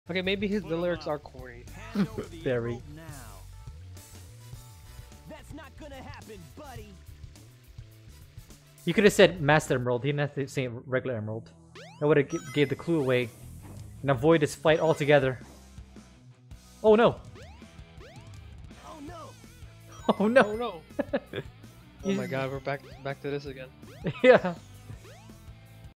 Okay, maybe the lyrics are corny. Very. That's not gonna happen, buddy. You could have said Master Emerald. He didn't have to say regular Emerald. That would have gave the clue away and avoid this fight altogether. Oh no! Oh no. Oh no! Oh no! Oh my god, we're back to this again. Yeah.